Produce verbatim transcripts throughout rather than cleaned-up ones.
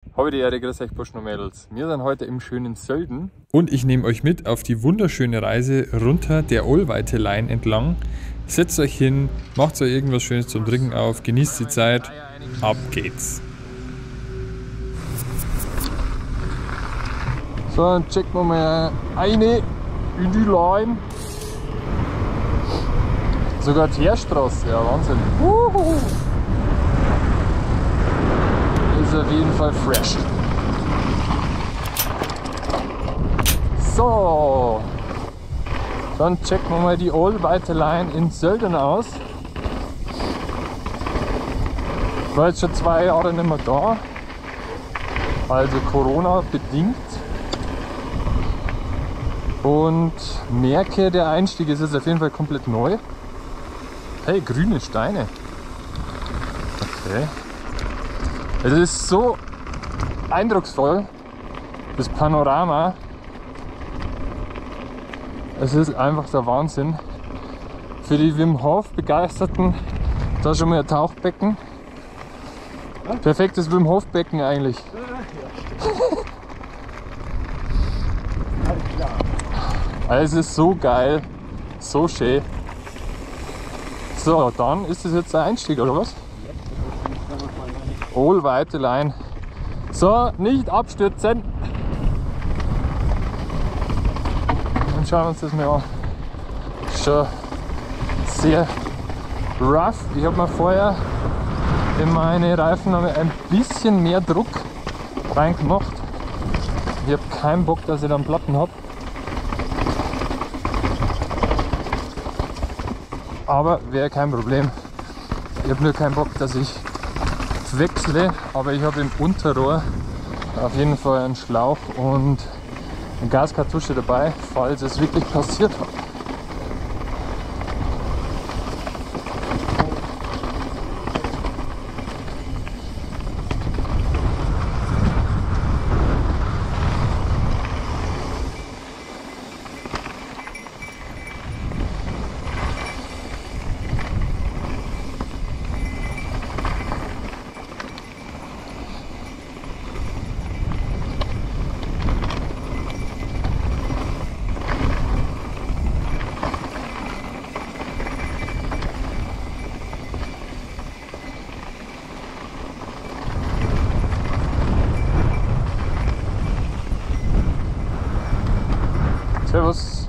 Habe die Ehre, grüß euch Burschen und Mädels. Wir sind heute im schönen Sölden. Und ich nehme euch mit auf die wunderschöne Reise runter der Ohlweite Line entlang. Setzt euch hin, macht euch irgendwas Schönes zum Trinken auf, genießt die Zeit. Ab geht's. So, dann checken wir mal eine in die Line. Sogar die Teerstraße, ja Wahnsinn. Uhuhu. Ist auf jeden Fall fresh. So, dann checken wir mal die Ohlweite Line in Sölden aus. Ich war jetzt schon zwei Jahre nicht mehr da, also Corona bedingt. Und merke, der Einstieg ist jetzt auf jeden Fall komplett neu. Hey, grüne Steine. Okay. Es ist so eindrucksvoll, das Panorama. Es ist einfach der Wahnsinn. Für die Wim Hof Begeisterten, da schon mal ein Tauchbecken. Perfektes Wim Hof Becken eigentlich. Also es ist so geil, so schön. So, dann ist das jetzt der Einstieg, oder was? Ohlweite Line. So, nicht abstürzen. Dann schauen wir uns das mal an. Schon sehr rough. Ich habe mir vorher in meine Reifen ein bisschen mehr Druck reingemacht. Ich habe keinen Bock, dass ich dann Platten habe. Aber wäre kein Problem. Ich habe nur keinen Bock, dass ich wechsle, aber ich habe im Unterrohr auf jeden Fall einen Schlauch und eine Gaskartusche dabei, falls es wirklich passiert. Servus.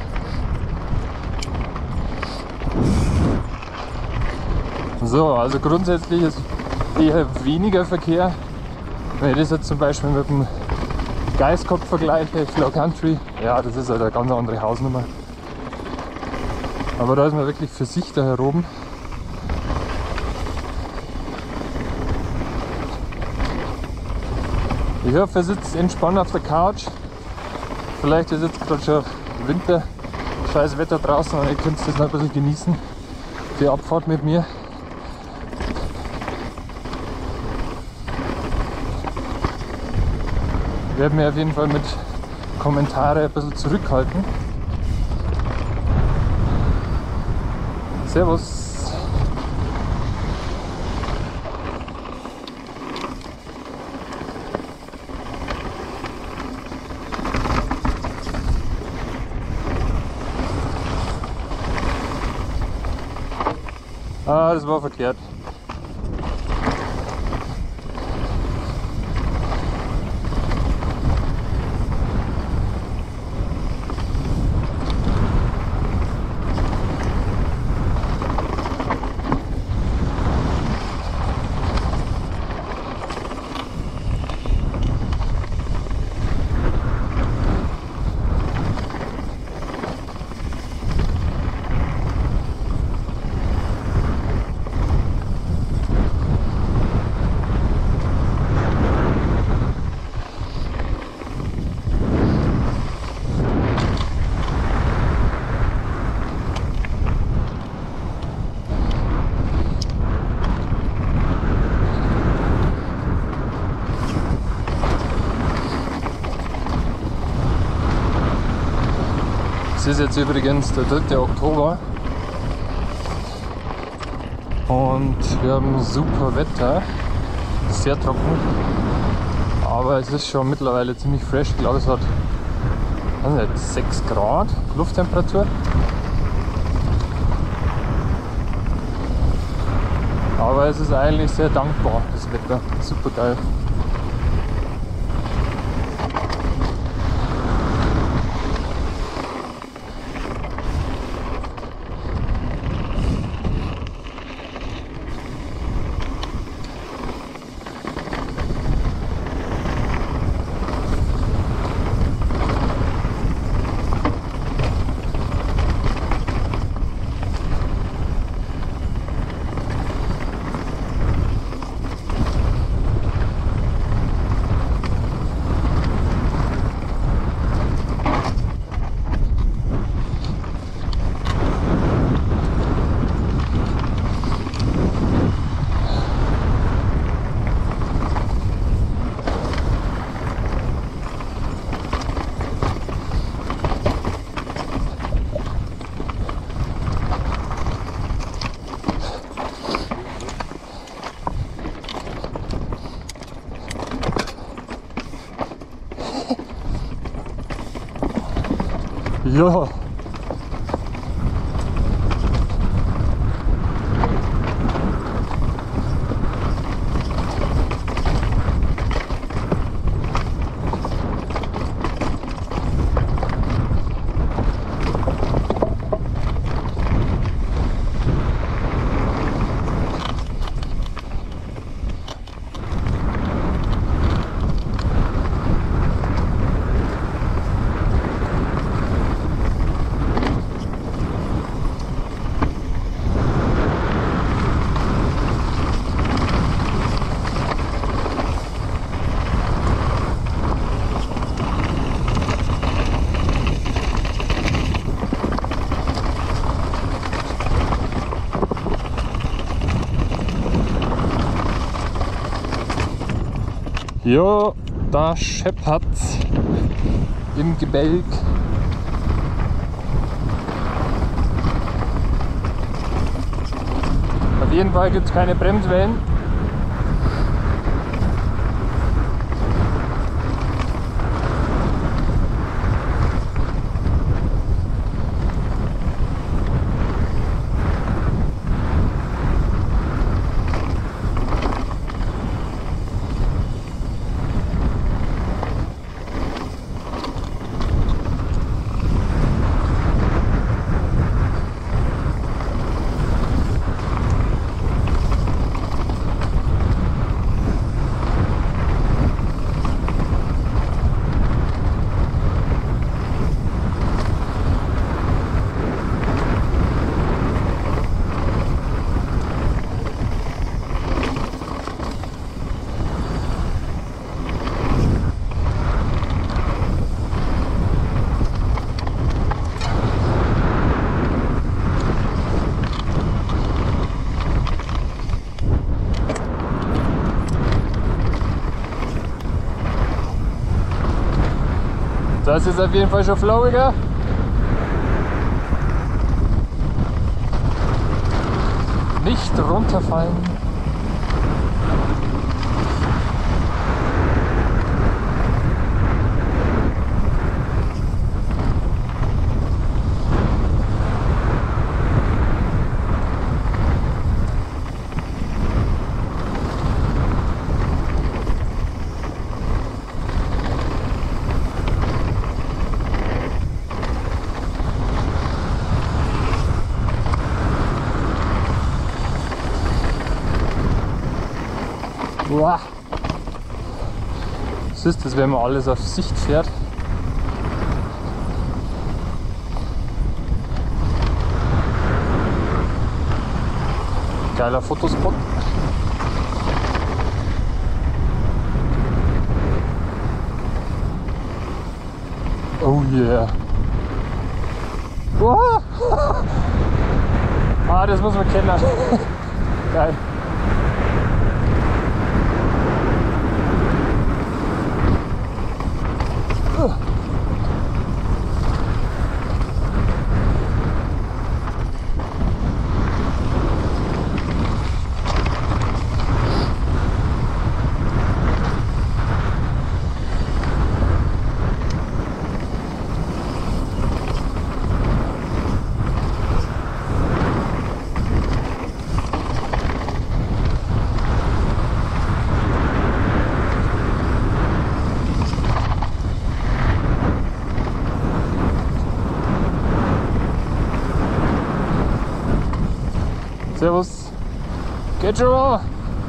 So, also grundsätzlich ist eher weniger Verkehr. Wenn ich das jetzt zum Beispiel mit dem Geiskopf vergleiche, Flow Country, ja, das ist halt eine ganz andere Hausnummer. Aber da ist man wirklich für sich da heroben. Ich hoffe, ihr sitzt entspannt auf der Couch. Vielleicht ist jetzt gerade schon Winter, scheiß Wetter draußen und ihr könnt das noch ein bisschen genießen. Die Abfahrt mit mir. Ich werde mich auf jeden Fall mit Kommentaren ein bisschen zurückhalten. Servus! Ah, das war verkehrt. ist jetzt übrigens der dritte Oktober und wir haben super Wetter, sehr trocken. aber es ist schon mittlerweile ziemlich fresh. Ich glaube, es hat weiß nicht, sechs Grad Lufttemperatur. Aber es ist eigentlich sehr dankbar, das Wetter. Super geil. Ja. Ja, da scheppert's im Gebälk. Auf jeden Fall gibt es keine Bremswellen. Das ist auf jeden Fall schon flowiger. Nicht runterfallen. Wow. Das ist das, wenn man alles auf Sicht fährt. Geiler Fotospot. Oh yeah. Wow. Ah, das muss man kennen. Geil. Servus. Geht schon.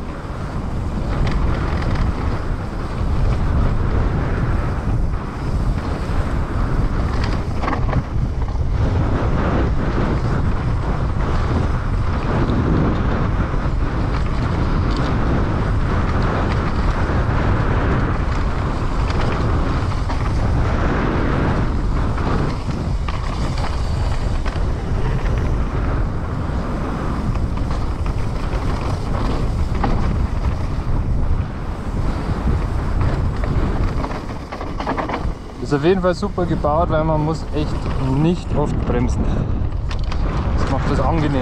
Ist auf jeden Fall super gebaut, weil man muss echt nicht oft bremsen. Das macht das angenehm.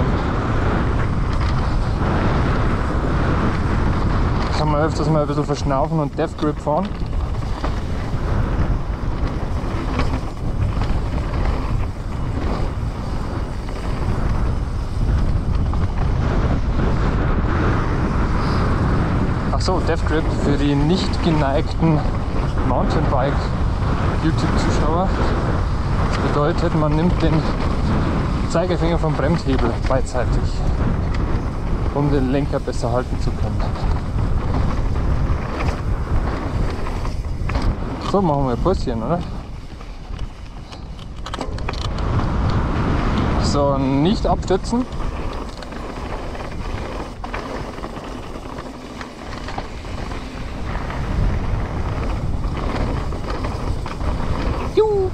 Kann man öfters mal ein bisschen verschnaufen und Death Grip fahren. Achso, Death Grip für die nicht geneigten Mountainbike YouTube-Zuschauer. Das bedeutet, man nimmt den Zeigefinger vom Bremshebel beidseitig, um den Lenker besser halten zu können. So, machen wir ein Päuschen, oder? So, nicht abstützen. Juhu.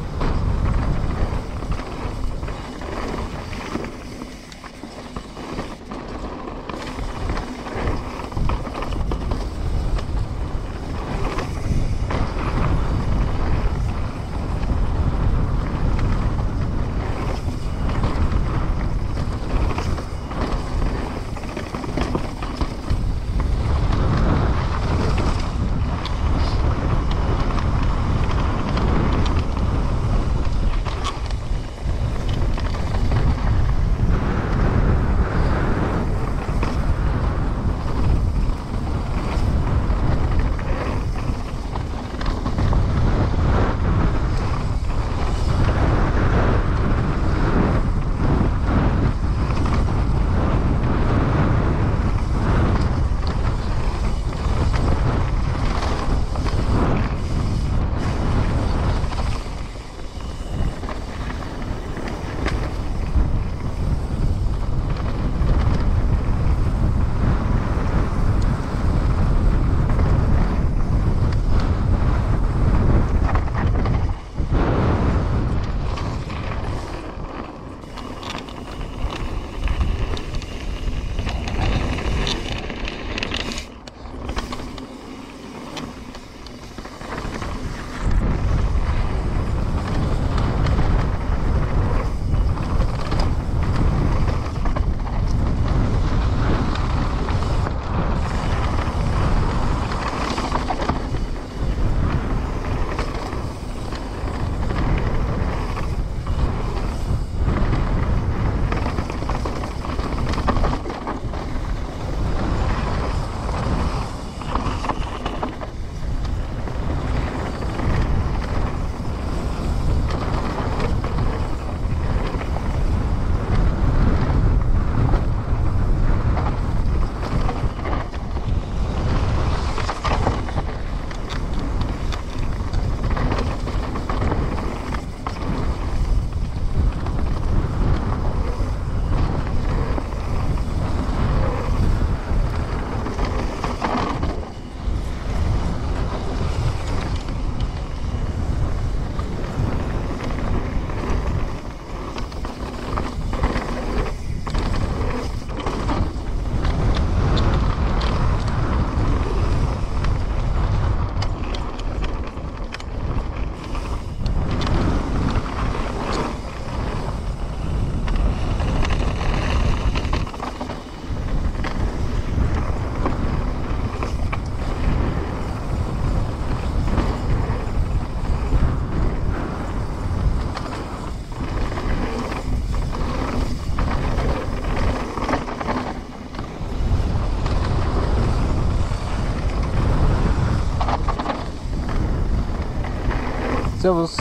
Servus.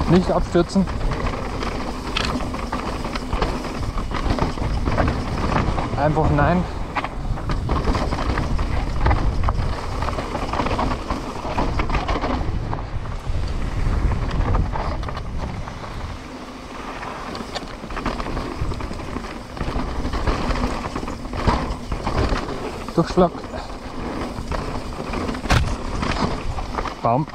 Nicht abstürzen. Einfach nein. Durchschlag. Baum.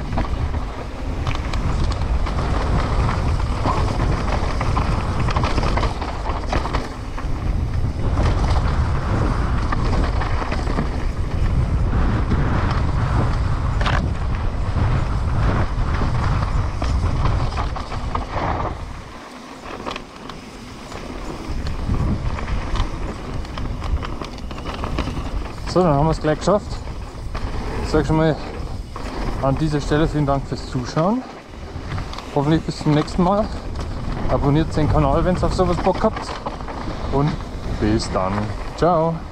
So, dann haben wir es gleich geschafft. Ich sage schon mal an dieser Stelle vielen Dank fürs Zuschauen. Hoffentlich bis zum nächsten Mal. Abonniert den Kanal, wenn ihr auf sowas Bock habt. Und bis dann. Ciao.